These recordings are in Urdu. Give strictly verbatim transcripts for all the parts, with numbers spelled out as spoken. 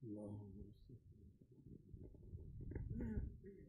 اللهم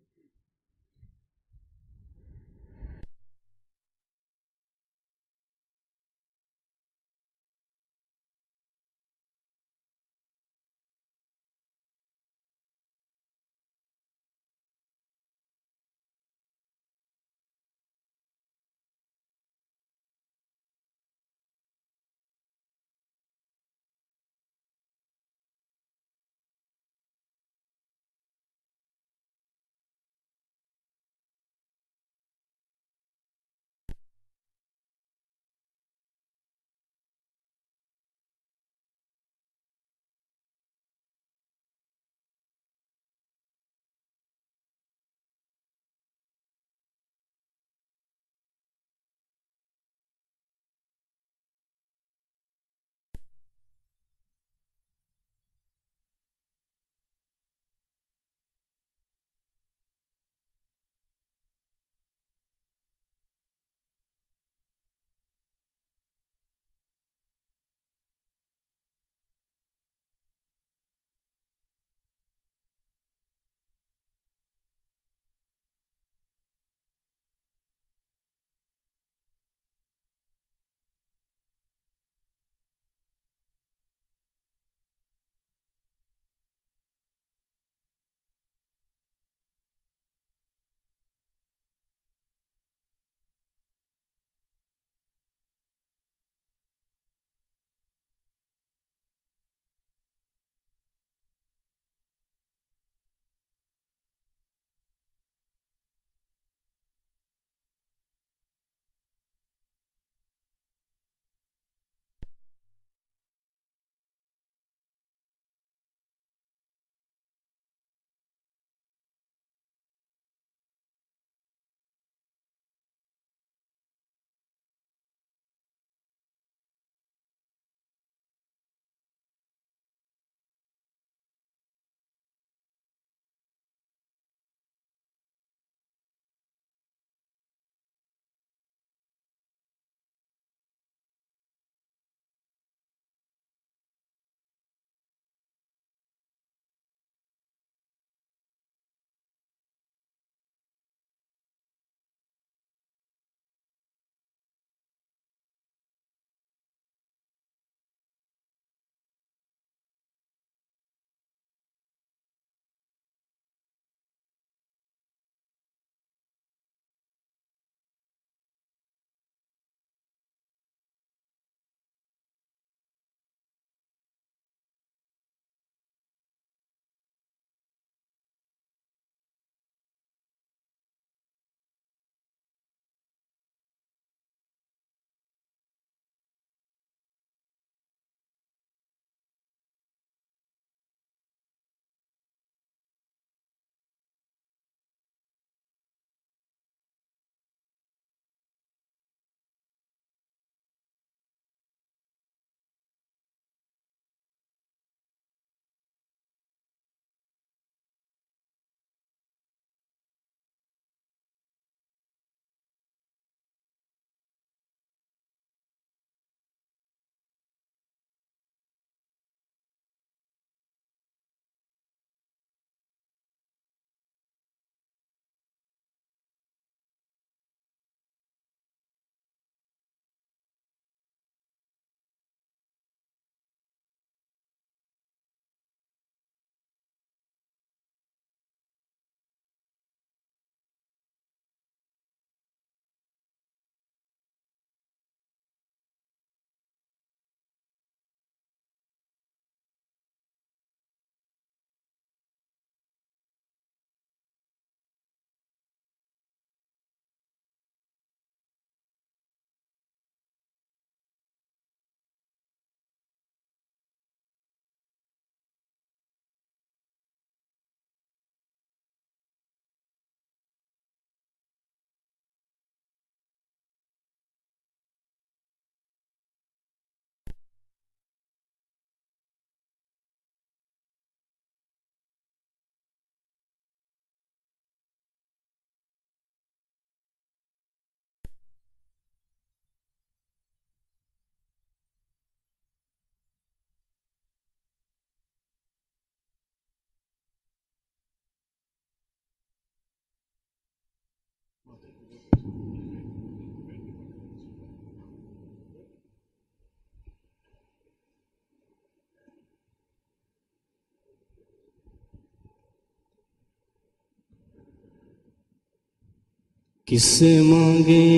کس سے مانگے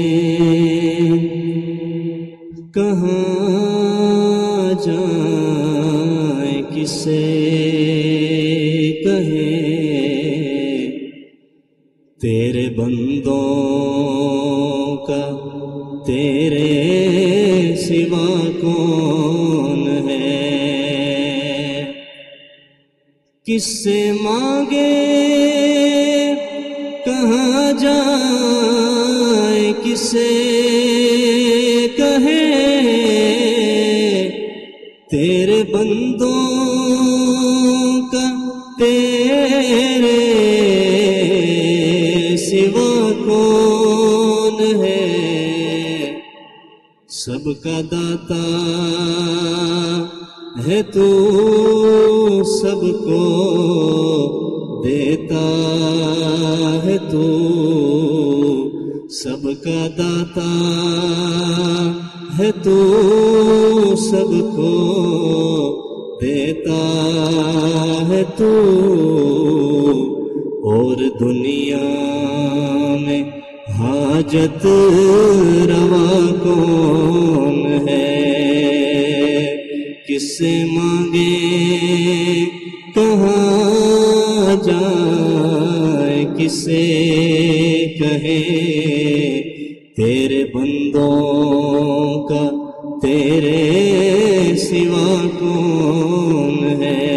کہاں جائیں، کس سے کہیں تیرے بندوں کا تیرے سوا کون ہے؟ کس سے مانگے کہاں جائیں، کس سے کہیں تیرے بندوں کا تیرے سوا کون ہے؟ سب کا داتا ہے تو، سب کو دیتا ہے تو، سب کا داتا ہے تو، سب کو دیتا ہے تو، اور دنیا میں حاجت روا کون ہے؟ کس سے مانگے کہاں جائیں، کس سے کہے تیرے بندوں کا تیرے سوا کون ہے؟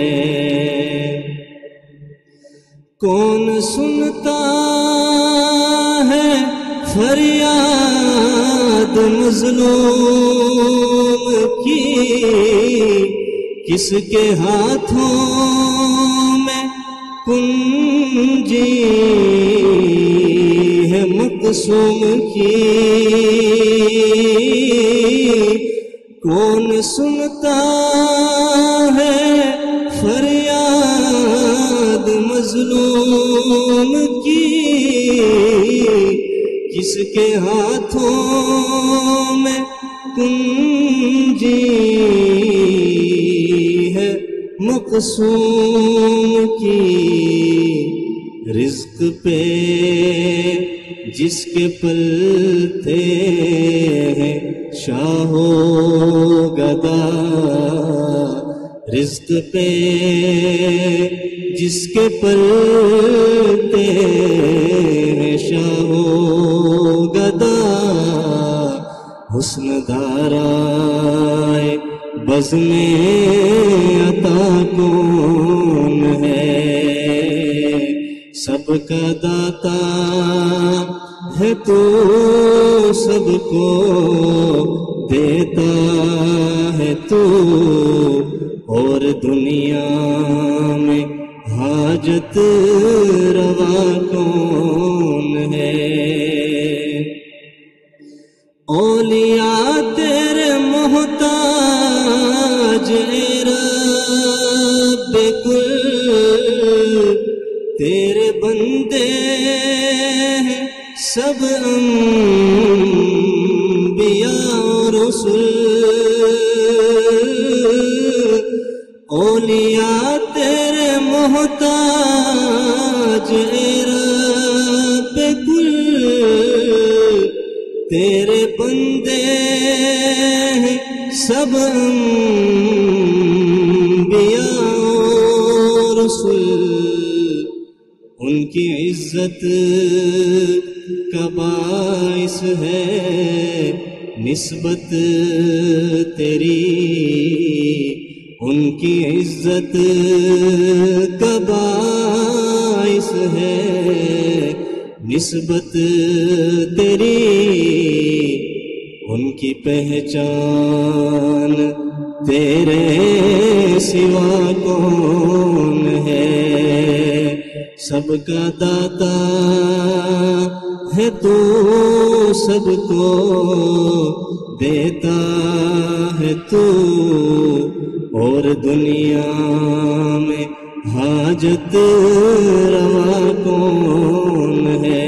کون سنتا ہے فریاد مظلوم کی؟ کس کے ہاتھوں میں کنجی ہے مقسوم کی؟ کون سنتا ہے فریاد مظلوم کی؟ کس کے ہاتھوں میں کنجی ہے مقسوم کی؟ رزق پہ جس کے پلتے ہیں شاہ و گدا، رزق پہ جس کے پلتے ہیں شاہ و گدا، حسن دارائے بزم عطا کون ہے؟ سب کا داتا ہے تو، سب کو دیتا ہے تو، اور دنیا میں حاجت روا کون ہے؟ اولیاء تیرے محتاج اے رب کل، تیرے بندے ہیں سب انبیاء و رسل، اولیاء تیرے محتاج اے رب کل، تیرے بندے ہیں سب انبیاء و رسل، ان کی عزت کا باعث ہے نسبت تیری، ان کی عزت کا باعث ہے نسبت تیری، ان کی پہچان تیرے سوا کون ہے؟ سب کا داتا ہے تو، سب کو دیتا ہے تو، اور دنیا میں حاجت روا کون ہے؟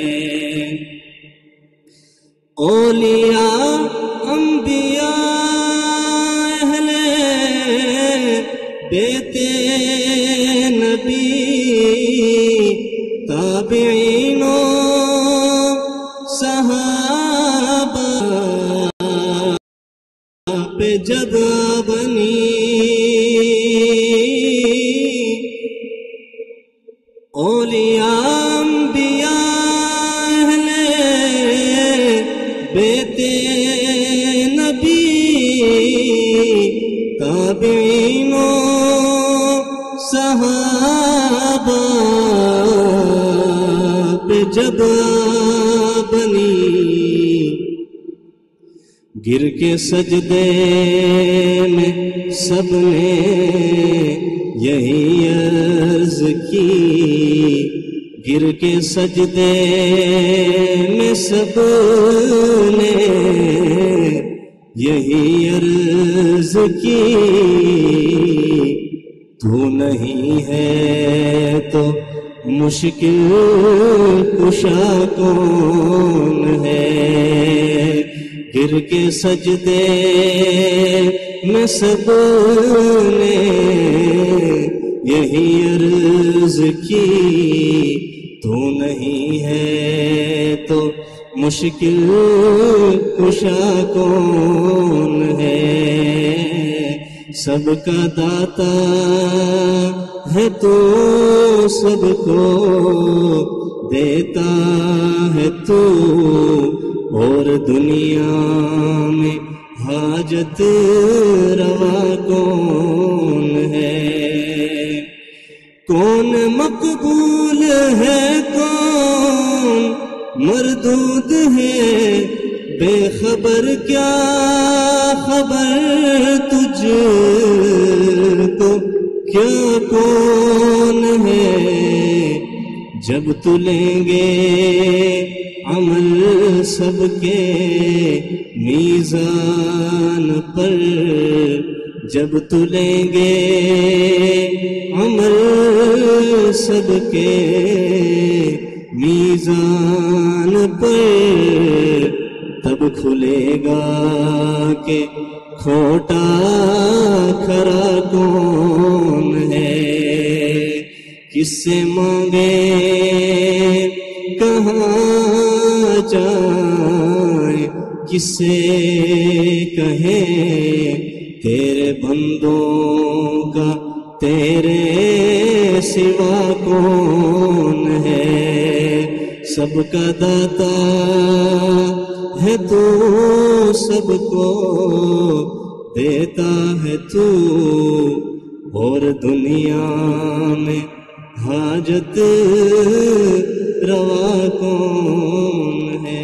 اولیاء انبیاء اہل بیت نبی تابعین و جب بنی گر کے سجدے میں سب نے یہی عرض کی، گر کے سجدے میں سب نے یہی عرض کی، تو نہیں ہے تو مشکل کشا کون ہے، گر کے سجدے میں سب نے یہی عرض کی، تو نہیں ہے تو مشکل کشا کون ہے، سب کا داتا ہے تو سب کو دیتا ہے تو، اور دنیا میں حاجت روا کون ہے، کون مقبول ہے کون مردود ہے، بے خبر کیا خبر تجھ کو، کیا کون ہے، جب تلیں گے عمل سب کے میزان پر، جب تلیں گے عمل سب کے میزان پر، تب کھلے گا کہ کھوٹا کھرا کون ہے، کس سے مانگے کہاں جائیں، کس سے کہیں تیرے بندوں کا تیرے سوا کون ہے، سب کا داتا ہے تو سب کو دیتا ہے تو، اور دنیا میں حاجت روا کون ہے۔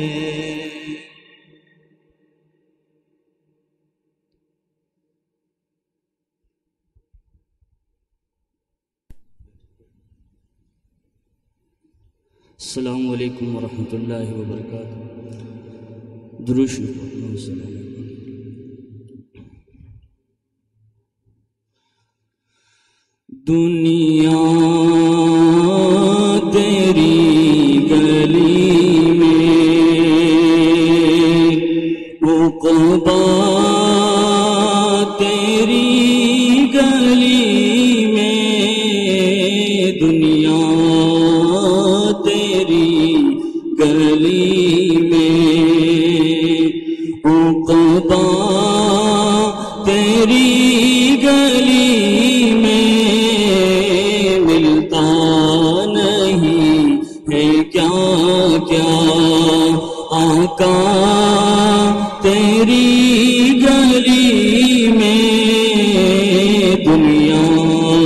السلام علیکم ورحمۃ اللہ وبرکاتہ۔ درود شریف۔ دنیا تیری گلی میں عقبا تیری گلی میں، دنیا تیری گلی میں عقبا تیری گلی میں، ملتا نہیں ہے کیا کیا آقا تیری گلی میں، دنیا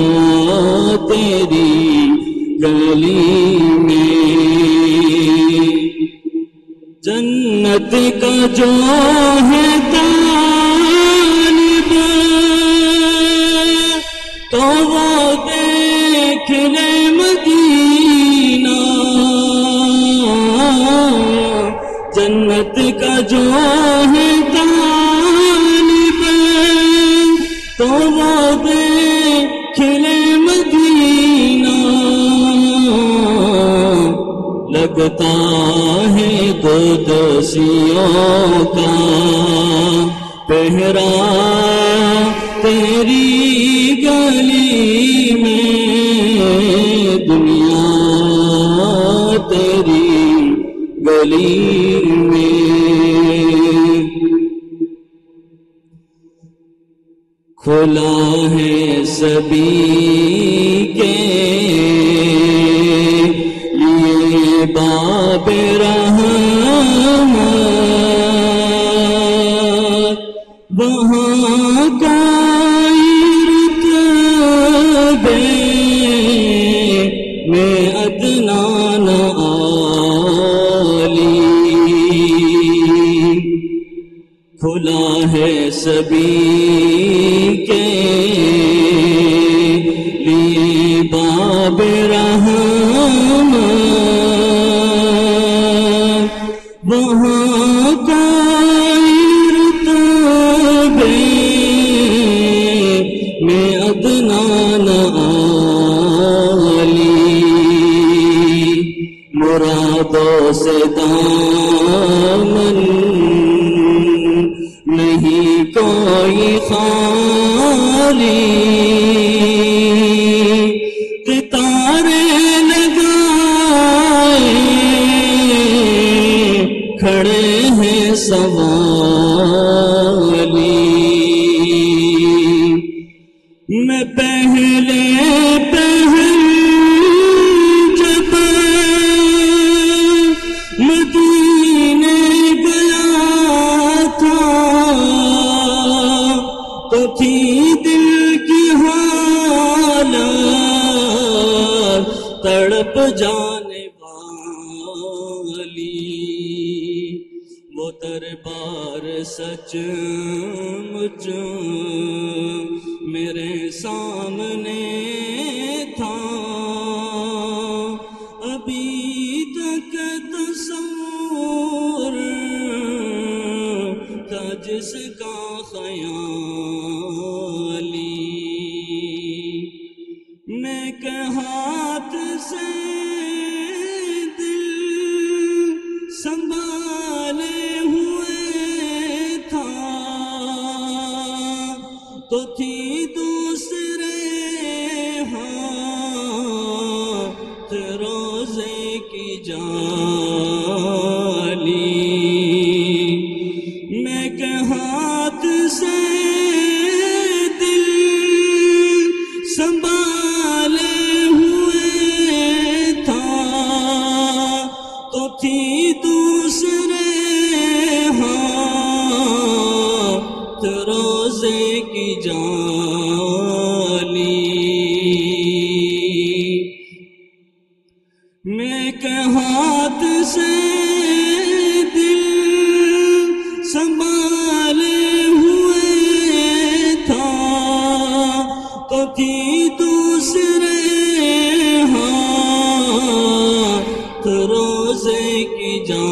تیری گلی میں، جنت کا جو ہے طالب تو وہ دیکھ لے مدینہ، جنت کا جو ہے طالب تو وہ دیکھ لے مدینہ، لگتا ہے قدسیوں کا پہرا تیری گلی میں، دنیا تیری گلی میں، کھلا ہے سبھی کے یہ باب رحمت، وہاں کوئی رتبے میں ادنا نہ سبھی کے لیے باب رحم وہاں کوئی رتبے میں ادنا نہ عالی مرادوں سے دامن نہیں کوئی خالی ستارے لگائے کھڑے ہیں سوالی میں پہلے پہل جب مدینے گیا تھا تو تھی دل کی حالت تڑپ جانے والی وہ دربار سچ مچ میرے سامنے تھا ابھی تک تصور تھا جس کا خیالی میں کہ ہاتھ سے دل سنبھالے ہوئے تھا تو تھی دوسرے ہاتھ روزے کی جالی میں کہ ہاتھ سے دل سنبھالے ہوئے تھا تو تھی دوسرے ہاتھ روزے کی جالی میں کہ ہاتھ سے دل سنبھالے ہوئے تھا تو تھی دوسرے ہاتھ روزے کی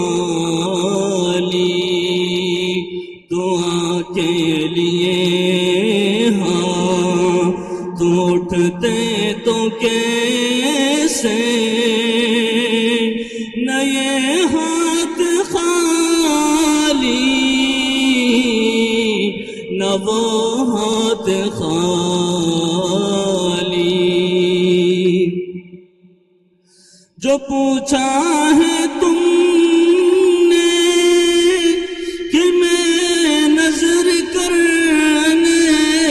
جالی دعا کے لیے ہاں تو اٹھتے تو کیسے نئے ہاتھ خالی نہ وہ ہاتھ خالی جو پوچھا ہے تم نے کہ میں نظر کرنے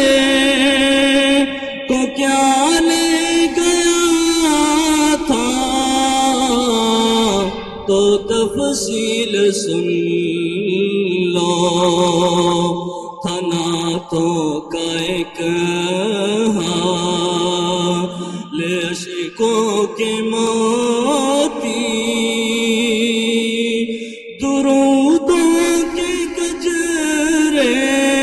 کو کیا لے گیا تھا تو تفصیل سن لو تھا نعتوں کا ایک حال عشقوں کے موتی درودوں کے گجرے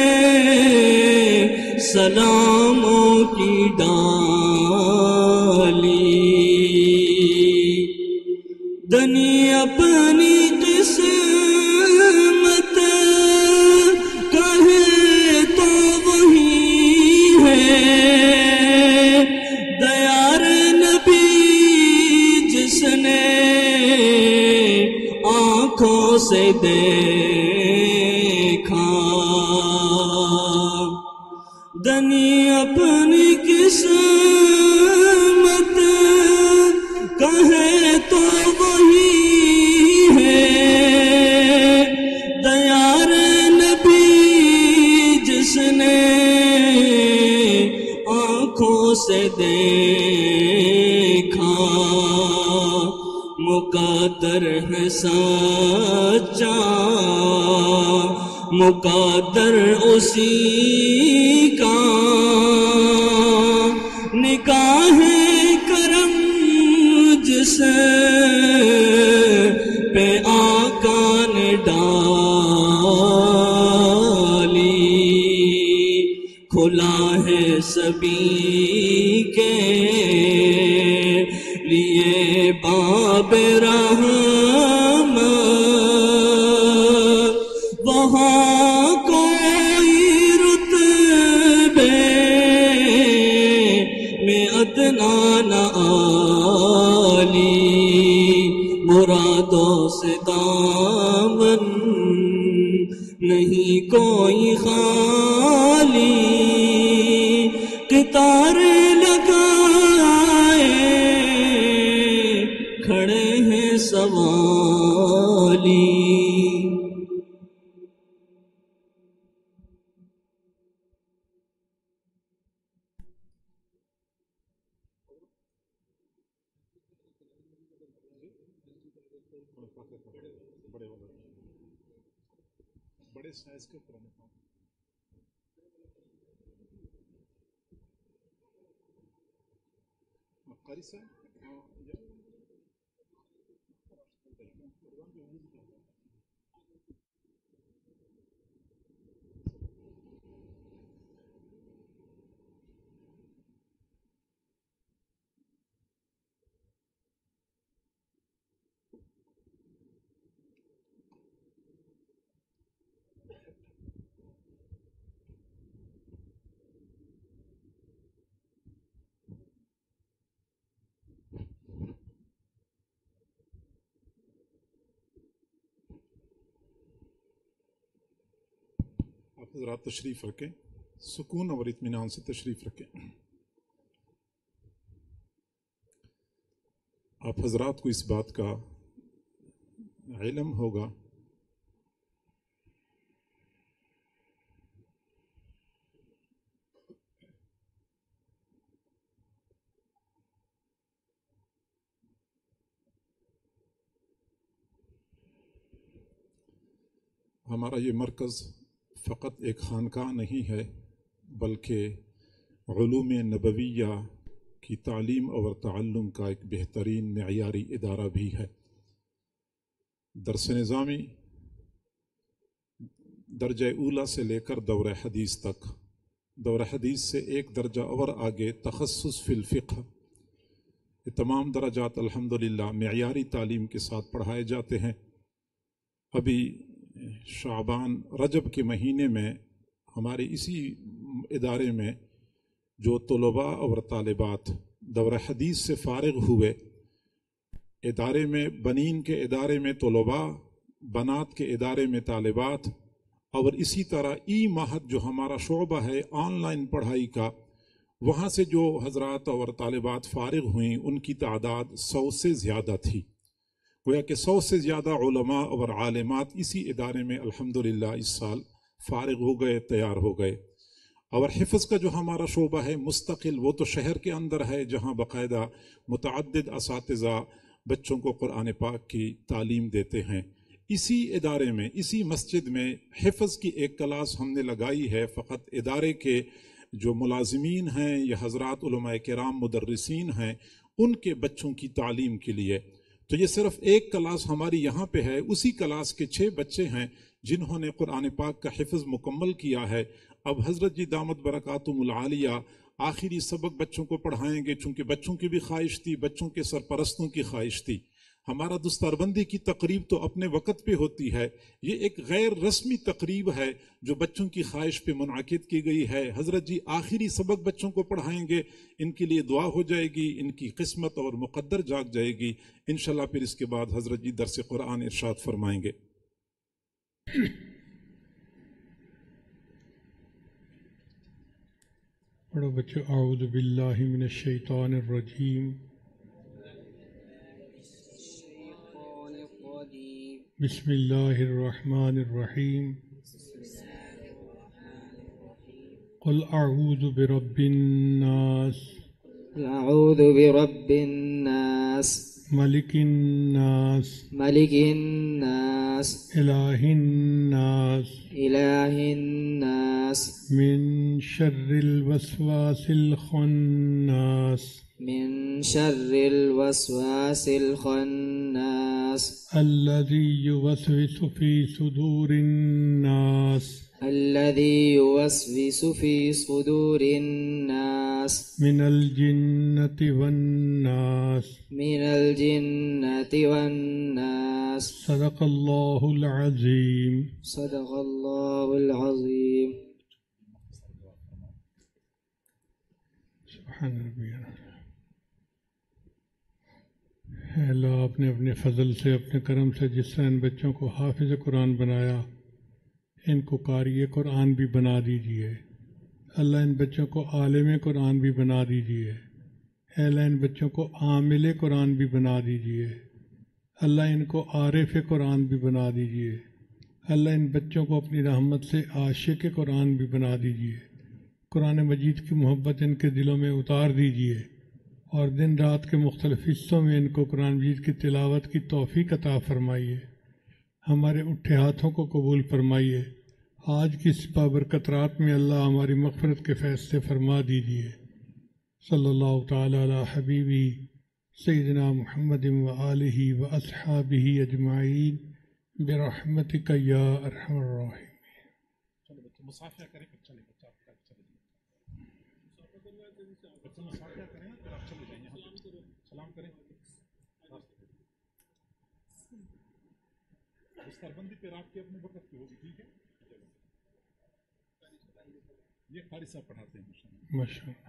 سلاموں کی ڈالی دنی اپنی قسمت کہے تو وہی ہے دیار نبی جس نے آنکھوں سے دیکھا دنی اپنی قسمت کہے تو وہی ہے دیار نبی جس نے آنکھوں سے دیکھا مقدر ہے سچا مقدر اسی کا نکاح کرم جس پہ آقا نے ڈالی نبی کے لیے باب رحمت، وہاں کوئی رتبے میں ادنا نہ عالی، مرادوں سے دامن نہیں کوئی خالی، قطار لگائے کھڑے ہیں سوالی۔ بڑے سائز کے قرآن پاک قاری صاحب حضرات تشریف رکھیں، سکون اور اطمینان سے تشریف رکھیں۔ آپ حضرات کو اس بات کا علم ہوگا ہمارا یہ مرکز فقط ایک خانقاہ نہیں ہے، بلکہ علوم نبویہ کی تعلیم اور تعلم کا ایک بہترین معیاری ادارہ بھی ہے۔ درس نظامی درجہ اولا سے لے کر دورہ حدیث تک، دورہ حدیث سے ایک درجہ اور آگے تخصص فی الفقہ، یہ تمام درجات الحمدللہ معیاری تعلیم کے ساتھ پڑھائے جاتے ہیں۔ ابھی شعبان رجب کے مہینے میں ہمارے اسی ادارے میں جو طلباء اور طالبات دورہ حدیث سے فارغ ہوئے، ادارے میں بنین کے ادارے میں طلباء، بنات کے ادارے میں طالبات، اور اسی طرح ای معہد جو ہمارا شعبہ ہے آن لائن پڑھائی کا، وہاں سے جو حضرات اور طالبات فارغ ہوئیں ان کی تعداد سو سے زیادہ تھی۔ گویا کہ سو سے زیادہ علماء اور عالمات اسی ادارے میں الحمدللہ اس سال فارغ ہو گئے، تیار ہو گئے۔ اور حفظ کا جو ہمارا شعبہ ہے مستقل، وہ تو شہر کے اندر ہے جہاں باقاعدہ متعدد اساتذہ بچوں کو قرآن پاک کی تعلیم دیتے ہیں۔ اسی ادارے میں، اسی مسجد میں حفظ کی ایک کلاس ہم نے لگائی ہے، فقط ادارے کے جو ملازمین ہیں یا حضرات علماء کرام مدرسین ہیں ان کے بچوں کی تعلیم کے لیے۔ تو یہ صرف ایک کلاس ہماری یہاں پہ ہے، اسی کلاس کے چھ بچے ہیں جنہوں نے قرآن پاک کا حفظ مکمل کیا ہے۔ اب حضرت جی دامت برکاتہم العالیہ آخری سبق بچوں کو پڑھائیں گے، چونکہ بچوں کی بھی خواہش تھی، بچوں کے سرپرستوں کی خواہش تھی۔ ہمارا دستاربندی کی تقریب تو اپنے وقت پہ ہوتی ہے، یہ ایک غیر رسمی تقریب ہے جو بچوں کی خواہش پہ منعقد کی گئی ہے۔ حضرت جی آخری سبق بچوں کو پڑھائیں گے، ان کے لیے دعا ہو جائے گی، ان کی قسمت اور مقدر جاگ جائے گی انشاءاللہ۔ پھر اس کے بعد حضرت جی درس قرآن ارشاد فرمائیں گے۔ پڑھو بچو، اعوذ باللہ من الشیطان الرجیم، بسم اللہ الرحمن الرحیم، قل اعوذ برب الناس، اعوذ برب الناس، ملک الناس، ملک الناس، الہ الناس، الہ الناس، من شر الوسواس الخناس، من شر الوسواس الخناس، الذي يوسوس في صدور الناس الذي يوسوس في صدور الناس من الجنة والناس. من الجنة والناس. صدق الله العظيم. صدق الله العظيم. سبحان ربی. اے اللہ، آپ نے اپنے فضل سے، اپنے کرم سے جس طرح ان بچوں کو حافظ قرآن بنایا، ان کو قاری قرآن بھی بنا دیجیے۔ اللہ ان بچوں کو عالم قرآن بھی بنا دیجیے۔ اے اللہ ان بچوں کو عامل قرآن بھی بنا دیجیے۔ اللہ ان کو عارف قرآن بھی بنا دیجیے۔ اللہ ان بچوں کو اپنی رحمت سے عاشق قرآن بھی بنا دیجیے۔ قرآن مجید کی محبت ان کے دلوں میں اتار دیجیے، اور دن رات کے مختلف حصوں میں ان کو قرآن مجید کی تلاوت کی توفیق عطا فرمائیے۔ ہمارے اٹھے ہاتھوں کو قبول فرمائیے۔ آج کی اس بابرکت رات میں اللہ ہماری مغفرت کے فیصلے فرما دیجیے۔ صلی اللہ تعالی علی حبیبی سیدنا محمد و آلہ و اصحابہ اجمعین برحمتک یا ارحم الراحمین۔ بندی پہ رات کی اپنے وقت کی ہوگی، ٹھیک ہے؟ یہ قاری صاحب پڑھاتے ہیں ماشاء اللہ۔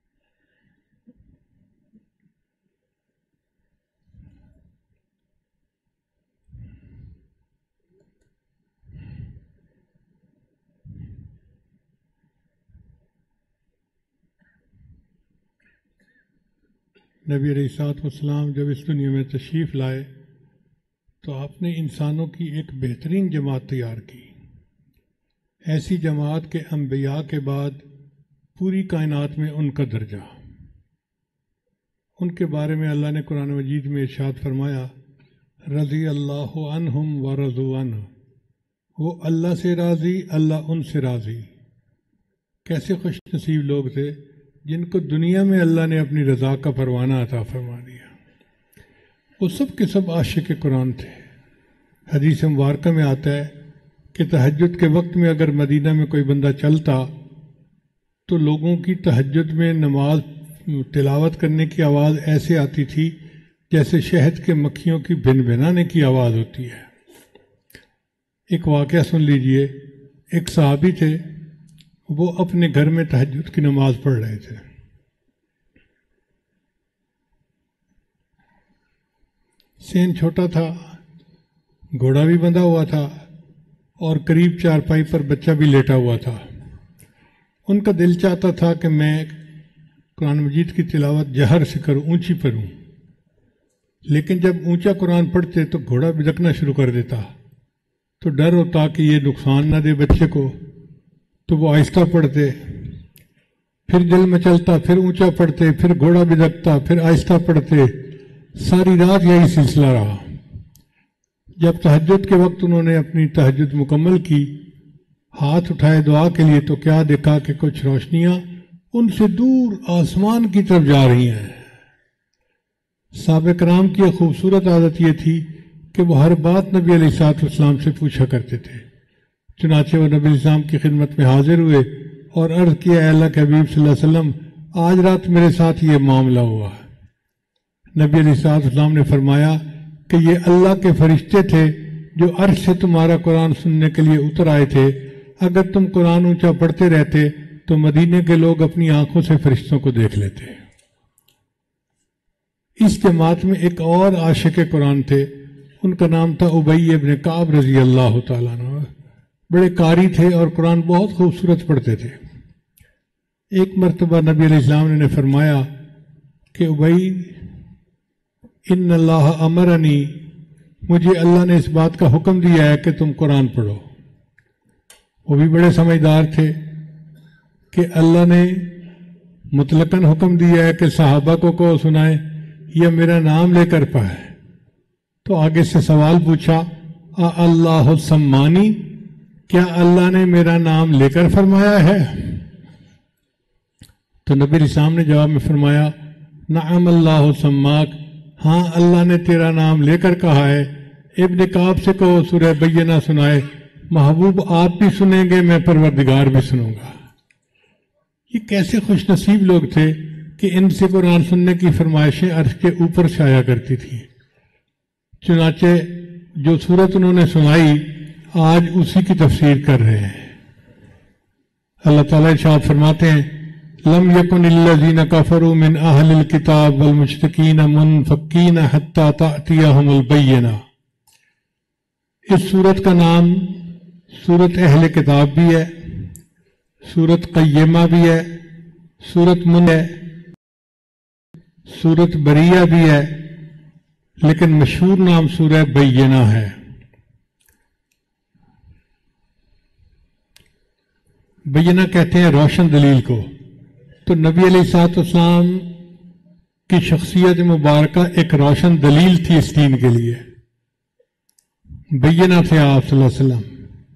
نبی علیہ الصلوۃ والسلام جب اس دنیا میں تشریف لائے تو آپ نے انسانوں کی ایک بہترین جماعت تیار کی، ایسی جماعت کے انبیاء کے بعد پوری کائنات میں ان کا درجہ۔ ان کے بارے میں اللہ نے قرآن مجید میں ارشاد فرمایا، رضی اللہ عنہم ورضوا عنہ، وہ اللہ سے راضی، اللہ ان سے راضی۔ کیسے خوش نصیب لوگ تھے جن کو دنیا میں اللہ نے اپنی رضا کا پروانہ عطا فرما دیا۔ وہ سب کے سب عاشق قرآن تھے۔ حدیث مبارکہ میں آتا ہے کہ تہجد کے وقت میں اگر مدینہ میں کوئی بندہ چلتا تو لوگوں کی تہجد میں نماز تلاوت کرنے کی آواز ایسے آتی تھی جیسے شہد کے مکھیوں کی بن بنانے کی آواز ہوتی ہے۔ ایک واقعہ سن لیجئے، ایک صحابی تھے، وہ اپنے گھر میں تہجد کی نماز پڑھ رہے تھے۔ سین چھوٹا تھا، گھوڑا بھی بندھا ہوا تھا، اور قریب چارپائی پر بچہ بھی لیٹا ہوا تھا۔ ان کا دل چاہتا تھا کہ میں قرآن مجید کی تلاوت جہر سے کروں، اونچی پڑھوں، لیکن جب اونچا قرآن پڑھتے تو گھوڑا بدکنا شروع کر دیتا، تو ڈر ہوتا کہ یہ نقصان نہ دے بچے کو، تو وہ آہستہ پڑھتے، پھر دل مچلتا، پھر اونچا پڑھتے، پھر گھوڑا بدکتا، پھر آہستہ پڑھتے۔ ساری رات یہی سلسلہ رہا۔ جب تہجد کے وقت انہوں نے اپنی تہجد مکمل کی، ہاتھ اٹھائے دعا کے لیے، تو کیا دیکھا کہ کچھ روشنیاں ان سے دور آسمان کی طرف جا رہی ہیں۔ صحابہ کرام کی ایک خوبصورت عادت یہ تھی کہ وہ ہر بات نبی علیہ الصلوۃ والسلام سے پوچھا کرتے تھے۔ چنانچہ وہ نبی السلام کی خدمت میں حاضر ہوئے اور عرض کیا، اے اللہ کے حبیب صلی اللہ علیہ وسلم، آج رات میرے ساتھ یہ معاملہ ہوا۔ نبی علیہ الصلوۃ والسلام نے فرمایا کہ یہ اللہ کے فرشتے تھے جو عرش سے تمہارا قرآن سننے کے لیے اتر آئے تھے۔ اگر تم قرآن اونچا پڑھتے رہتے تو مدینے کے لوگ اپنی آنکھوں سے فرشتوں کو دیکھ لیتے۔ اس جماعت میں ایک اور عاشق قرآن تھے، ان کا نام تھا ابی ابن کعب رضی اللہ تعالیٰ عنہ۔ بڑے قاری تھے اور قرآن بہت خوبصورت پڑھتے تھے۔ ایک مرتبہ نبی علیہ السلام نے فرمایا کہ ابی، ان اللہ امرنی، مجھے اللہ نے اس بات کا حکم دیا ہے کہ تم قرآن پڑھو۔ وہ بھی بڑے سمجھدار تھے کہ اللہ نے مطلقاً حکم دیا ہے کہ صحابہ کو کو سنائے یا میرا نام لے کر پڑھے۔ تو آگے سے سوال پوچھا، آ اللہ سمانی، کیا اللہ نے میرا نام لے کر فرمایا ہے؟ تو نبی السلام نے جواب میں فرمایا، نعم اللہ سماک، ہاں اللہ نے تیرا نام لے کر کہا ہے۔ ابن کعب سے کہو سورہ بینہ سنائے۔ محبوب آپ بھی سنیں گے، میں پروردگار بھی سنوں گا۔ یہ کیسے خوش نصیب لوگ تھے کہ ان سے قرآن سننے کی فرمائشیں عرش کے اوپر سے آیا کرتی تھیں۔ چنانچہ جو صورت انہوں نے سنائی آج اسی کی تفسیر کر رہے ہیں۔ اللہ تعالیٰ ارشاد فرماتے ہیں لم یکن الذین کفروا من اہل الکتاب والمشرکین منفکین حتی تأتیہم البینہ۔ اس صورت کا نام صورت اہل کتاب بھی ہے، صورت قیمہ بھی ہے، صورت من ہے، صورت بریہ بھی ہے، لیکن مشہور نام سورہ بینہ ہے۔ بینہ کہتے ہیں روشن دلیل کو۔ تو نبی علیہ الصلوۃ والسلام کی شخصیت مبارکہ ایک روشن دلیل تھی اس دین کے لیے۔ بینہ تھے آپ صلی اللہ علیہ وسلم۔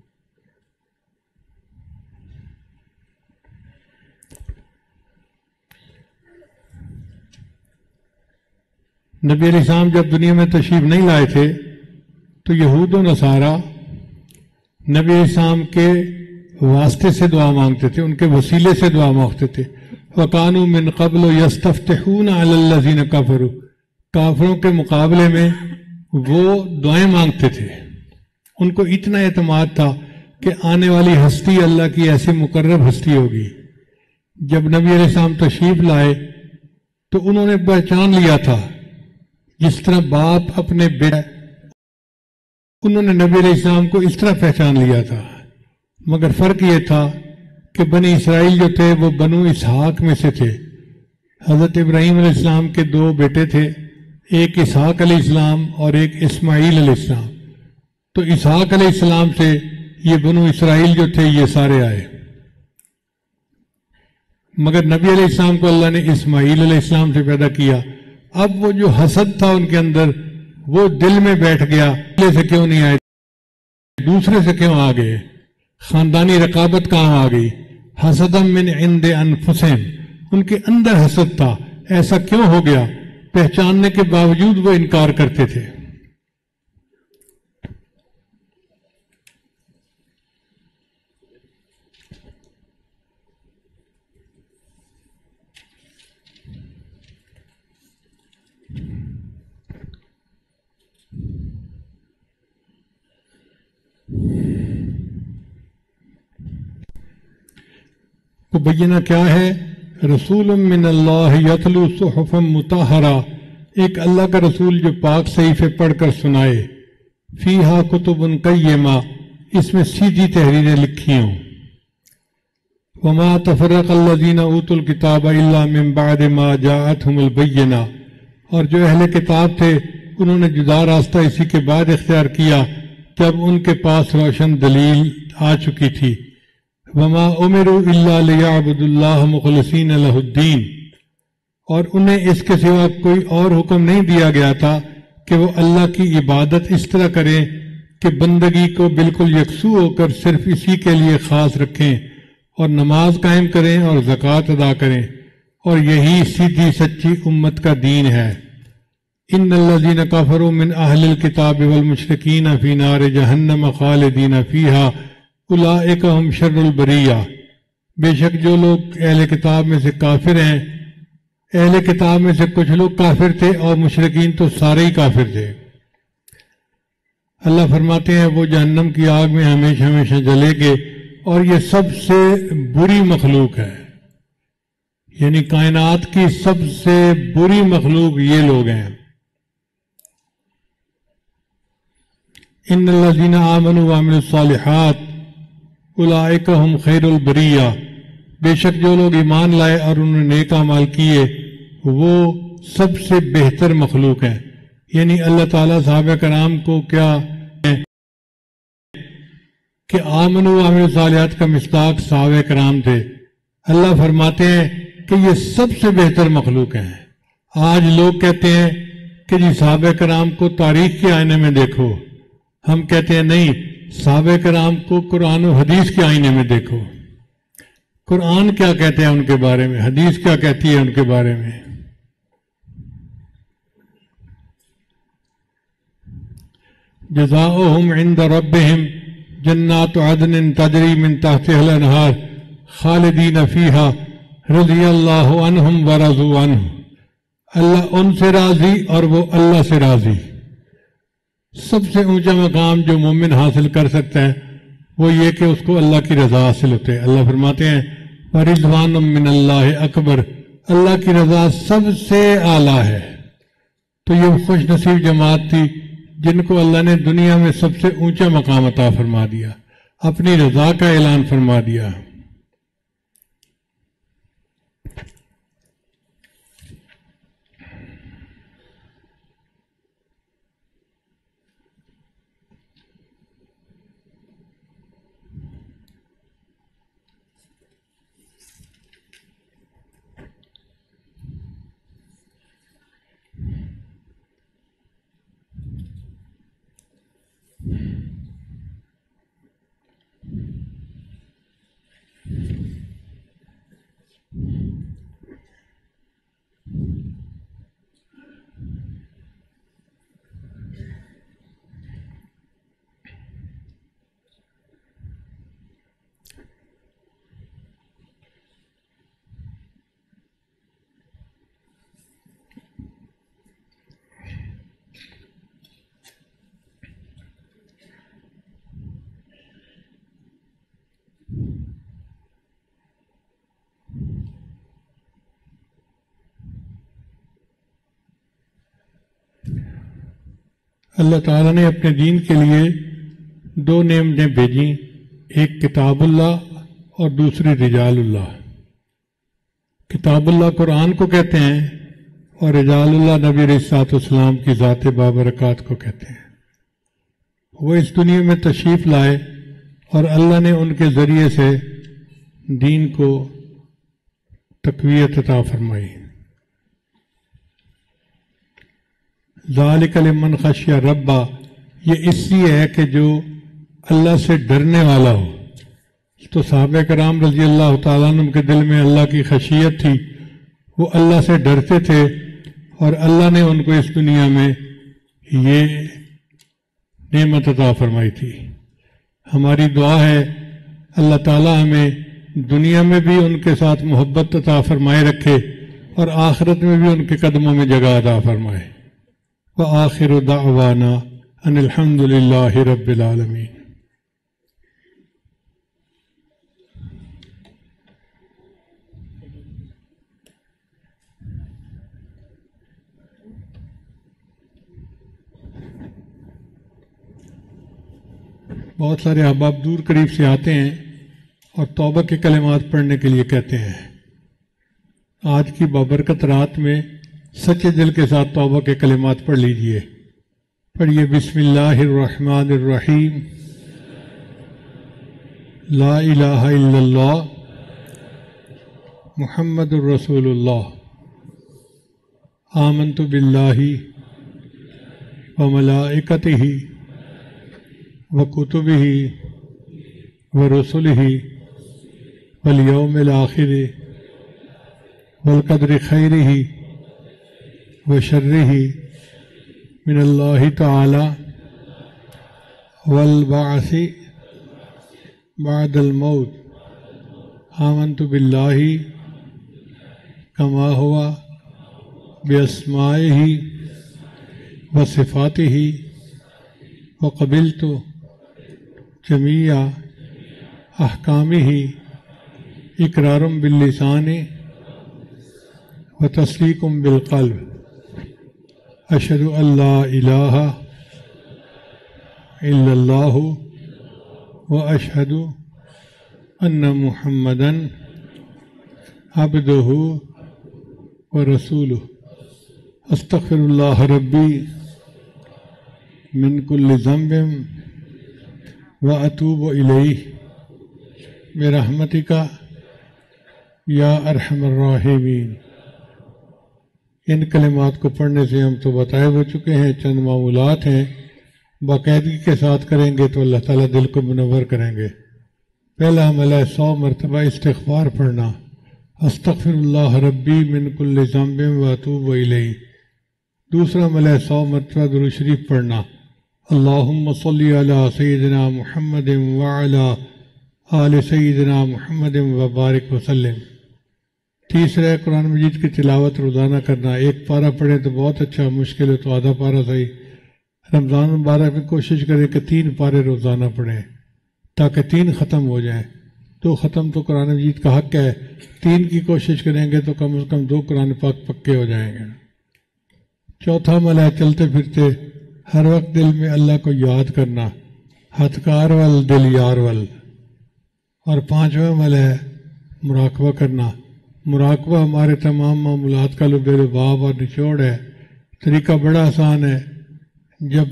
نبی علیہ السلام جب دنیا میں تشریف نہیں لائے تھے تو یہود و نصارہ نبی علیہ السلام کے واسطے سے دعا مانگتے تھے، ان کے وسیلے سے دعا مانگتے تھے۔ وَقَانُوا مِن قَبْلُ يَسْتَفْتِحُونَ عَلَى الَّذِينَ كَفَرُوا، کافروں کے مقابلے میں وہ دعائیں مانگتے تھے۔ ان کو اتنا اعتماد تھا کہ آنے والی ہستی اللہ کی ایسی مقرب ہستی ہوگی۔ جب نبی علیہ السلام تشریف لائے تو انہوں نے پہچان لیا تھا، جس طرح باپ اپنے بیٹے، انہوں نے نبی علیہ السلام کو اس طرح پہچان لیا تھا، مگر فرق یہ تھا کہ بنی اسرائیل جو تھے وہ بنو اسحاق میں سے تھے۔ حضرت ابراہیم علیہ السلام کے دو بیٹے تھے، ایک اسحاق علیہ السلام اور ایک اسماعیل علیہ السلام۔ تو اسحاق علیہ السلام سے یہ بنو اسرائیل جو تھے یہ سارے آئے، مگر نبی علیہ السلام کو اللہ نے اسماعیل علیہ السلام سے پیدا کیا۔ اب وہ جو حسد تھا ان کے اندر وہ دل میں بیٹھ گیا، پہلے سے کیوں نہیں آئے، دوسرے سے کیوں آ گئے، خاندانی رقابت کہاں آ گئی؟ حسدم من عند انفسہم، ان کے اندر حسد تھا، ایسا کیوں ہو گیا؟ پہچاننے کے باوجود وہ انکار کرتے تھے۔ تو بینہ کیا ہے؟ رسول من اللہ یتلو صحفا مطہرہ، ایک اللہ کا رسول جو پاک صحیفے پڑھ کر سنائے، فیہا کتب قیمہ، اس میں سیدھی تحریریں لکھی ہوں۔ وما تفرق الذین اوتوا الکتاب الا من بعد ما جاءتهم البینہ، اور جو اہل کتاب تھے انہوں نے جدا راستہ اسی کے بعد اختیار کیا جب ان کے پاس روشن دلیل آ چکی تھی۔ وما امروا الا لیعبدوا اللہ مخلصین لہ الدین، اور انہیں اس کے سوا کوئی اور حکم نہیں دیا گیا تھا کہ وہ اللہ کی عبادت اس طرح کریں کہ بندگی کو بالکل یکسو ہو کر صرف اسی کے لیے خاص رکھیں، اور نماز قائم کریں اور زکوٰۃ ادا کریں، اور یہی سیدھی سچی امت کا دین ہے۔ ان الذین کفروا من اہل الکتاب والمشرکین فی نار جہنم خالدین فیہا اولئک ہم شر البریہ، بے شک جو لوگ اہل کتاب میں سے کافر ہیں، اہل کتاب میں سے کچھ لوگ کافر تھے اور مشرکین تو سارے ہی کافر تھے۔ اللہ فرماتے ہیں وہ جہنم کی آگ میں ہمیشہ ہمیشہ جلے گے، اور یہ سب سے بری مخلوق ہے، یعنی کائنات کی سب سے بری مخلوق یہ لوگ ہیں۔ ان الذین آمنوا وعملوا الصالحات اولئک ہم خیر البریہ، بے شک جو لوگ ایمان لائے اور انہوں نے نیک اعمال کیے وہ سب سے بہتر مخلوق ہیں۔ یعنی اللہ تعالیٰ صحابہ کرام کو کیا ہے کہ آمنوا وعملوا الصالحات کا مصداق صحابہ کرام تھے۔ اللہ فرماتے ہیں کہ یہ سب سے بہتر مخلوق ہیں۔ آج لوگ کہتے ہیں کہ جی صحابہ کرام کو تاریخ کے آئینے میں دیکھو، ہم کہتے ہیں نہیں، صحابہ کرام کو قرآن و حدیث کے آئینے میں دیکھو۔ قرآن کیا کہتے ہیں ان کے بارے میں، حدیث کیا کہتی ہے ان کے بارے میں۔ جزاؤہم عند ربہم جنات عدن تجری من تحتها الانہار خالدین فیہا رضی اللہ عنہم ورضوا عنہ، اللہ ان سے راضی اور وہ اللہ سے راضی۔ سب سے اونچا مقام جو مومن حاصل کر سکتا ہے وہ یہ کہ اس کو اللہ کی رضا حاصل ہوتے ہیں۔ اللہ فرماتے ہیں وَرِضْوَانٌ مِّنَ اللَّهِ اکبر، اللہ کی رضا سب سے اعلیٰ ہے۔ تو یہ خوش نصیب جماعت تھی جن کو اللہ نے دنیا میں سب سے اونچا مقام عطا فرما دیا، اپنی رضا کا اعلان فرما دیا۔ اللہ تعالیٰ نے اپنے دین کے لیے دو نعمتیں بھیجیں، ایک کتاب اللہ اور دوسری رجال اللہ۔ کتاب اللہ قرآن کو کہتے ہیں اور رجال اللہ نبی علیہ الصلوۃ والسلام کی ذات بابرکات کو کہتے ہیں۔ وہ اس دنیا میں تشریف لائے اور اللہ نے ان کے ذریعے سے دین کو تقویت عطا فرمائی۔ ذالک لمن خشی ربا، یہ اس لیے ہے کہ جو اللہ سے ڈرنے والا ہو۔ تو صحابہ کرام رضی اللہ تعالیٰ عنہ کے دل میں اللہ کی خشیت تھی، وہ اللہ سے ڈرتے تھے اور اللہ نے ان کو اس دنیا میں یہ نعمت عطا فرمائی تھی۔ ہماری دعا ہے اللہ تعالیٰ ہمیں دنیا میں بھی ان کے ساتھ محبت عطا فرمائے رکھے اور آخرت میں بھی ان کے قدموں میں جگہ عطا فرمائے۔ وآخر دعوانا ان الحمد للہ رب العالمین۔ بہت سارے احباب دور قریب سے آتے ہیں اور توبہ کے کلمات پڑھنے کے لیے کہتے ہیں۔ آج کی بابرکت رات میں سچے دل کے ساتھ توبہ کے کلمات پڑھ لیجئے۔ پڑھیے بسم اللہ الرحمن الرحیم، لا الہ الا اللہ محمد الرسول اللہ، آمنت باللہ وملائکتہ وکتبہ ورسلہ والیوم الآخر والقدر خیرہ وشرہ من اللہ تعالی والبعث بعد الموت، آمنت باللہ کما ہوا باسمائہ وصفاتہ وقبلت جمیع احکامہ اقرار باللسان وتصدیق بالقلب، اشہد ان لا الہ الا اللہ واشہد ان محمدا عبدہ ورسولہ، استغفر اللہ ربی من کل ذنب واتوب الیہ برحمتک یا ارحم الراحمین۔ ان کلمات کو پڑھنے سے ہم تو بتائے ہو چکے ہیں، چند معمولات ہیں، باقاعدگی کے ساتھ کریں گے تو اللہ تعالیٰ دل کو منور کریں گے۔ پہلا عمل ہے سو مرتبہ استغفار پڑھنا، استغفر اللہ ربی من کل ذنب واتوب الیہ۔ دوسرا عمل ہے سو مرتبہ درود شریف پڑھنا، اللہم صلی علی سیدنا محمد وعلی آل سیدنا محمد وبارک وسلم۔ تیسرا ہے قرآن مجید کی تلاوت روزانہ کرنا۔ ایک پارہ پڑھیں تو بہت اچھا، مشکل ہے تو آدھا پارہ صحیح۔ رمضان مبارک میں کوشش کریں کہ تین پارے روزانہ پڑھیں تاکہ تین ختم ہو جائیں۔ دو ختم تو قرآن مجید کا حق ہے، تین کی کوشش کریں گے تو کم از کم دو قرآن پاک پکے ہو جائیں گے۔ چوتھا عمل ہے چلتے پھرتے ہر وقت دل میں اللہ کو یاد کرنا، ہتھکار ول دل یار ول۔ اور پانچواں عمل ہے مراقبہ کرنا۔ مراقبہ ہمارے تمام معاملات کا لب لباب اور نچوڑ ہے۔ طریقہ بڑا آسان ہے، جب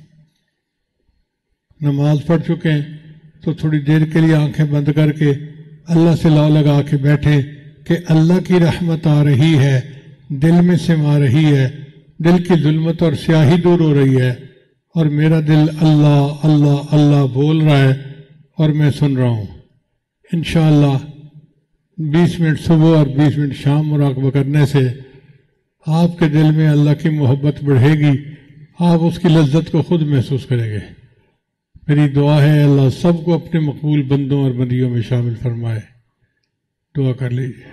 نماز پڑھ چکے ہیں تو تھوڑی دیر کے لیے آنکھیں بند کر کے اللہ سے لا لگا کے بیٹھیں کہ اللہ کی رحمت آ رہی ہے، دل میں سما رہی ہے، دل کی ظلمت اور سیاہی دور ہو رہی ہے، اور میرا دل اللہ اللہ اللہ بول رہا ہے اور میں سن رہا ہوں۔ انشاءاللہ بیس منٹ صبح اور بیس منٹ شام مراقبہ کرنے سے آپ کے دل میں اللہ کی محبت بڑھے گی، آپ اس کی لذت کو خود محسوس کریں گے۔ میری دعا ہے اللہ سب کو اپنے مقبول بندوں اور بندیوں میں شامل فرمائے۔ دعا کر لیجیے،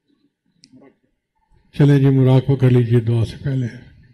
چلیں جی مراقبہ کر لیجیے دعا سے پہلے۔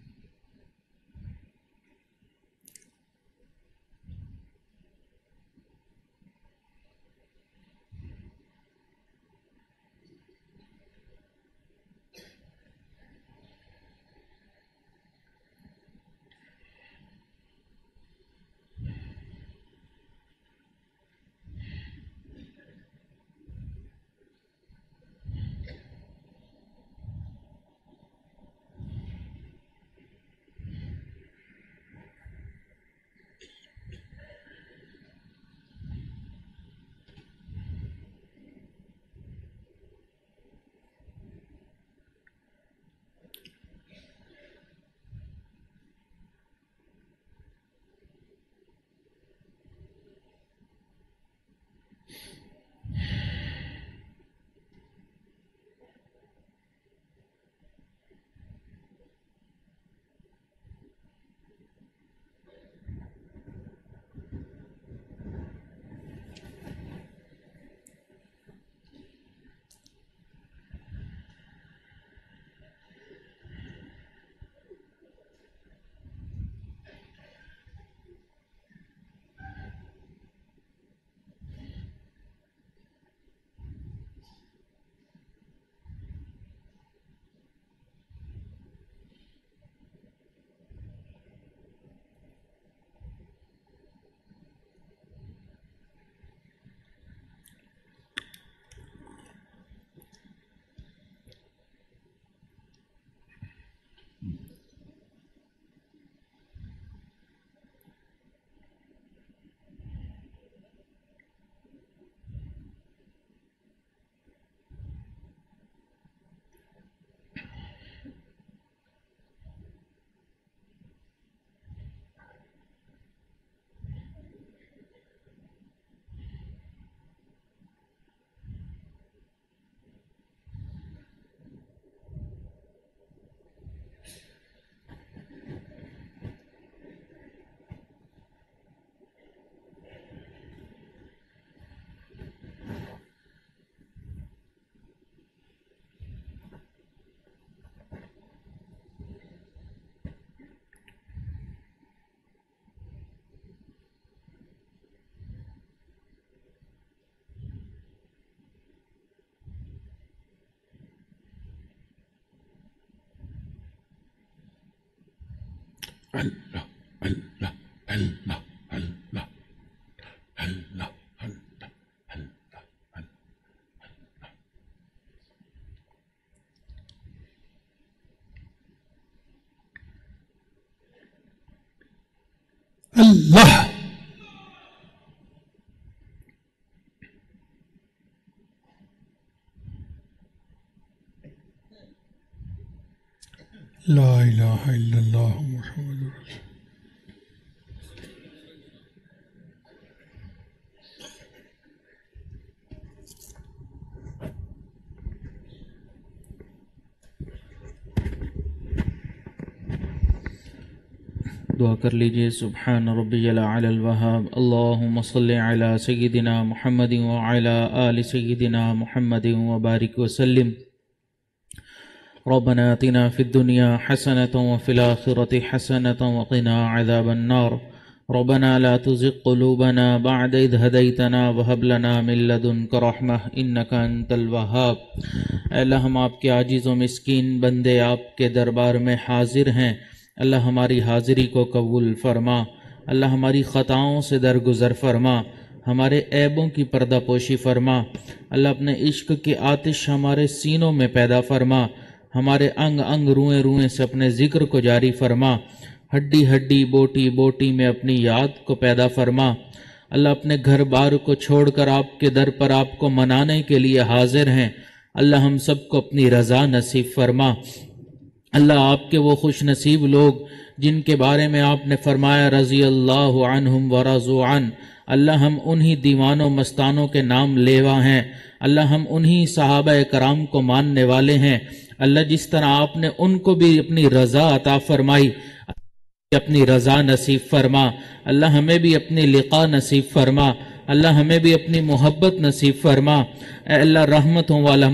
اللہ اللہ اللہ اللہ اللہ اللہ اللہ لا الہ الا اللہ محمد رسول دعا کر لیجئے. سبحان ربی الاعلی الوہاب. اللہم صلی علی سیدنا محمد وعلی آل سیدنا محمد وبارک وسلم. ربنا آتنا فی الدنیا حسنة وفی الآخرة حسنة وقنا عذاب النار. ربنا لا تزغ قلوبنا بعد إذ هديتنا وهب لنا من لدنك رحمة إنك أنت الوهاب. اے اللہ ہم آپ کے عاجز و مسکین بندے آپ کے دربار میں حاضر ہیں. اللہ ہماری حاضری کو قبول فرما. اللہ ہماری خطاؤں سے درگزر فرما. ہمارے عیبوں کی پردہ پوشی فرما. اللہ اپنے عشق کی آتش ہمارے سینوں میں پیدا فرما. ہمارے انگ انگ روئیں روئیں سے اپنے ذکر کو جاری فرما. ہڈی ہڈی بوٹی بوٹی میں اپنی یاد کو پیدا فرما. اللہ اپنے گھر بار کو چھوڑ کر آپ کے در پر آپ کو منانے کے لیے حاضر ہیں. اللہ ہم سب کو اپنی رضا نصیب فرما. اللہ آپ کے وہ خوش نصیب لوگ جن کے بارے میں آپ نے فرمایا رضی اللہ عنہم ورضوا عنہ. اللہ ہم انہی دیوانوں مستانوں کے نام لیوا ہیں. اللہ ہم انہی صحابہ کرام کو ماننے والے ہیں. اللہ جس طرح آپ نے ان کو بھی اپنی رضا عطا فرمائی اپنی رضا نصیب فرما. اللہ ہمیں بھی اپنی لقاء نصیب فرما. اللہ ہمیں بھی اپنی محبت نصیب فرما. اے اللہ رحمتوں والا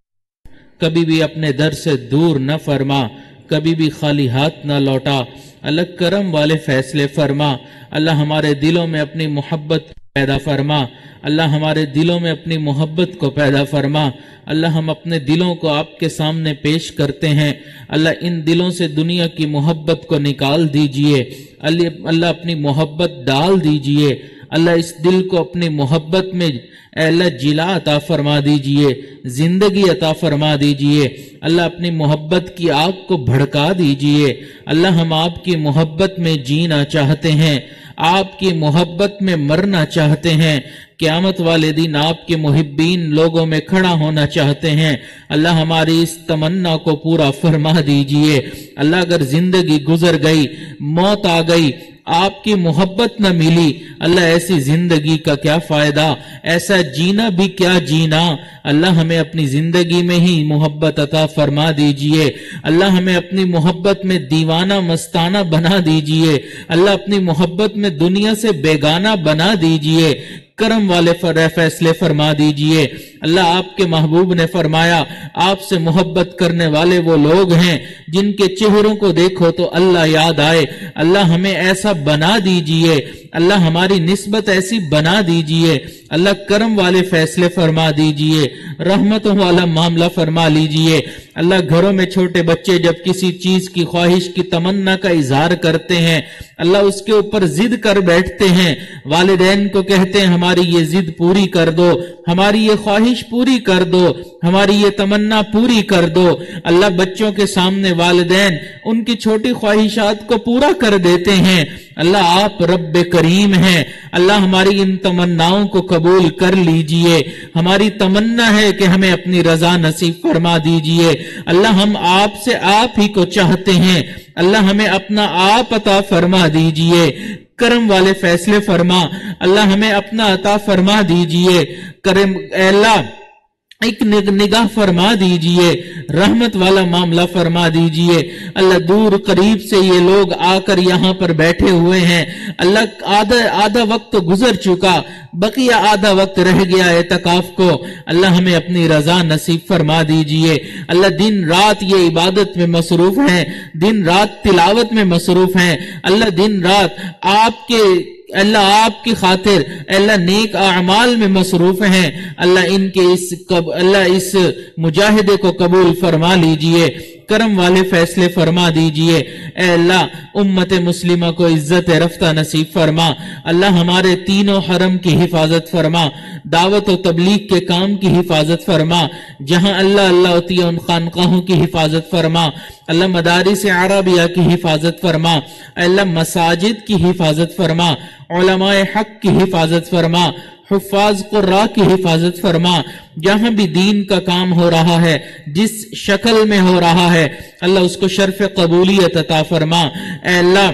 کبھی بھی اپنے در سے دور نہ فرما. کبھی بھی خالی ہاتھ نہ لوٹا. اللہ کرم والے فیصلے فرما. اللہ ہمارے دلوں میں اپنی محبت پیدا فرما. اللہ ہمارے دلوں میں اپنی محبت کو پیدا فرما. اللہ ہم اپنے دلوں کو آپ کے سامنے پیش کرتے ہیں. اللہ ان دلوں سے دنیا کی محبت کو نکال دیجئے. اللہ اپنی محبت ڈال دیجئے. اللہ اس دل کو اپنی محبت میں اے اللہ جلا عطا فرما دیجئے. زندگی عطا فرما دیجئے. اللہ اپنی محبت کی آگ کو بھڑکا دیجئے. اللہ ہم آپ کی محبت میں جینا چاہتے ہیں. آپ کی محبت میں مرنا چاہتے ہیں. قیامت والے دن آپ کے محبین لوگوں میں کھڑا ہونا چاہتے ہیں. اللہ ہماری اس تمنا کو پورا فرما دیجئے. اللہ اگر زندگی گزر گئی موت آ گئی آپ کی محبت نہ ملی اللہ ایسی زندگی کا کیا فائدہ. ایسا جینا بھی کیا جینا. اللہ ہمیں اپنی زندگی میں ہی محبت عطا فرما دیجئے. اللہ ہمیں اپنی محبت میں دیوانہ مستانہ بنا دیجئے. اللہ اپنی محبت میں دنیا سے بیگانہ بنا دیجئے. کرم والے فیصلے فرما دیجئے. اللہ آپ کے محبوب نے فرمایا آپ سے محبت کرنے والے وہ لوگ ہیں جن کے چہروں کو دیکھو تو اللہ یاد آئے. اللہ ہمیں ایسا بنا دیجئے. اللہ ہماری نسبت ایسی بنا دیجئے. اللہ کرم والے فیصلے فرما دیجئے. رحمتوں والا معاملہ فرما لیجئے. اللہ گھروں میں چھوٹے بچے جب کسی چیز کی خواہش کی تمنا کا اظہار کرتے ہیں اللہ اس کے اوپر ضد کر بیٹھتے ہیں. والدین کو کہتے ہیں ہماری یہ ضد پوری کر دو, ہماری یہ خواہش پوری کر دو, ہماری یہ تمنا پوری کر دو. اللہ بچوں کے سامنے والدین ان کی چھوٹی خواہشات کو پورا کر دیتے ہیں. اللہ آپ رب کریم ہیں. اللہ ہماری ان تمناؤں کو قبول کر لیجئے. ہماری تمنا ہے کہ ہمیں اپنی رضا نصیب فرما دیجئے. اللہ ہم آپ سے آپ ہی کو چاہتے ہیں. اللہ ہمیں اپنا آپ عطا فرما دیجئے. کرم والے فیصلے فرما. اللہ ہمیں اپنا عطا فرما دیجئے. کرم اے اللہ ایک نگاہ فرما دیجئے. رحمت والا معاملہ فرما دیجئے. اللہ دور قریب سے یہ لوگ آ کر یہاں پر بیٹھے ہوئے ہیں. اللہ آدھا آدھا وقت تو گزر چکا, بقیہ آدھا وقت رہ گیا اعتکاف کو. اللہ ہمیں اپنی رضا نصیب فرما دیجئے. اللہ دن رات یہ عبادت میں مصروف ہیں, دن رات تلاوت میں مصروف ہیں. اللہ دن رات آپ کے اللہ آپ کی خاطر اللہ نیک اعمال میں مصروف ہیں. اللہ ان کے اس اللہ اس مجاہدے کو قبول فرما لیجئے. کرم والے فیصلے فرما دیجئے. اے اللہ امت مسلمہ کو عزت رفتہ نصیب فرما. اللہ ہمارے تینوں حرم کی حفاظت فرما. دعوت و تبلیغ کے کام کی حفاظت فرما. جہاں اللہ اللہ ہوتی ہے ان خانقاہوں کی حفاظت فرما. اللہ مدارس عربیہ کی حفاظت فرما. اے اللہ مساجد کی حفاظت فرما. علماء حق کی حفاظت فرما. حفاظ قراء کی حفاظت فرما. جہاں بھی دین کا کام ہو رہا ہے جس شکل میں ہو رہا ہے اللہ اس کو شرف قبولیت عطا فرما. اے اللہ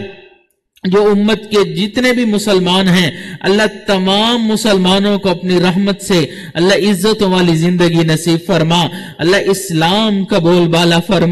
جو امت کے جتنے بھی مسلمان ہیں اللہ تمام مسلمانوں کو اپنی رحمت سے اللہ عزتوں والی زندگی نصیب فرما. اللہ اسلام کا بول بالا فرما.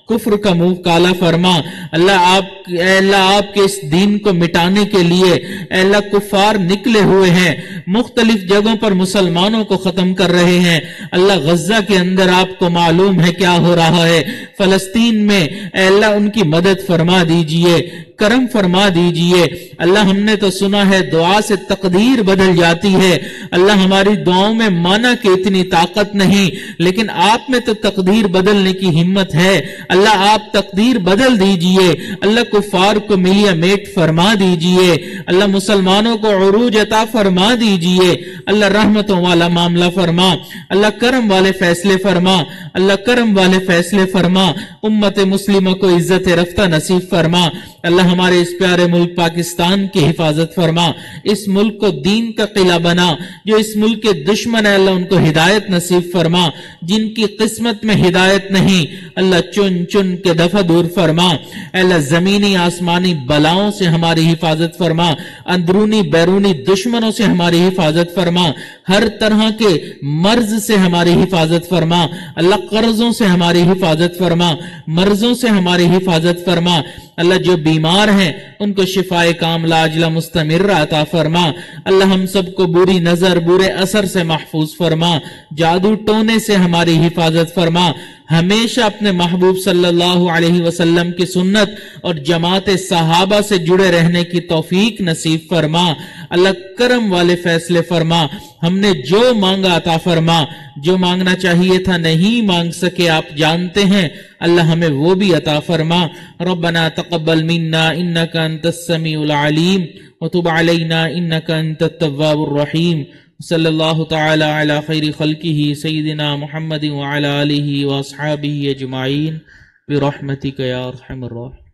کفر کا منہ کالا فرما۔ اللہ آپ اے اللہ آپ کے اس دین کو مٹانے کے لیے اے اللہ کفار نکلے ہوئے ہیں، مختلف جگہوں پر مسلمانوں کو ختم کر رہے ہیں۔ اللہ غزہ کے اندر آپ کو معلوم ہے کیا ہو رہا ہے، فلسطین میں اے اللہ ان کی مدد فرما دیجئے، کرم فرما دیجئے۔ اللہ ہم نے تو سنا ہے دعا سے تقدیر بدل جاتی ہے، اللہ ہماری دعاؤں میں مانا کہ اتنی طاقت نہیں، لیکن آپ میں تو تقدیر بدلنے کی ہمت ہے۔ اللہ آپ تقدیر بدل دیجئے، اللہ کفار کو ملیا میٹ فرما دیجئے، اللہ مسلمانوں کو عروج عطا فرما دیجئے، اللہ رحمتوں والا معاملہ فرما، اللہ کرم والے فیصلے فرما، اللہ کرم والے فیصلے فرما، امت مسلمہ کو عزت رفتہ نصیب فرما۔ اللہ ہمارے اس پیارے ملک پاکستان کی حفاظت فرما، اس ملک کو دین کا قلعہ بنا، جو اس ملک کے دشمن ہے اللہ ان کو ہدایت نصیب فرما، جن کی قسمت میں ہدایت نہیں اللہ چن چن کے دفع دور فرما۔ اللہ زمینی آسمانی بلاؤں سے ہماری حفاظت فرما، اندرونی بیرونی دشمنوں سے ہماری حفاظت فرما، ہر طرح کے مرض سے ہماری حفاظت فرما، اللہ قرضوں سے ہماری حفاظت فرما، مرضوں سے ہماری حفاظت فرما۔ اللہ جو بیمار ہیں ان کو شفاء کاملہ عاجلہ مستمرہ عطا فرما۔ اللہ ہم سب کو بری نظر برے اثر سے محفوظ فرما، جادو ٹونے سے ہماری حفاظت فرما، ہمیشہ اپنے محبوب صلی اللہ علیہ وسلم کی سنت اور جماعت صحابہ سے جڑے رہنے کی توفیق نصیب فرما۔ اللہ کرم والے فیصلے فرما، ہم نے جو مانگا عطا فرما، جو مانگنا چاہیے تھا نہیں مانگ سکے آپ جانتے ہیں، اللہ ہمیں وہ بھی عطا فرما۔ ربنا تقبل منا انک انت السمیع العلیم وتب علینا انک انت التواب الرحیم۔ صلی اللہ تعالی علی خیر خلقہ سیدنا محمد وعلی آلہ واصحابہ اجمعین برحمتک یا ارحم الراحمین۔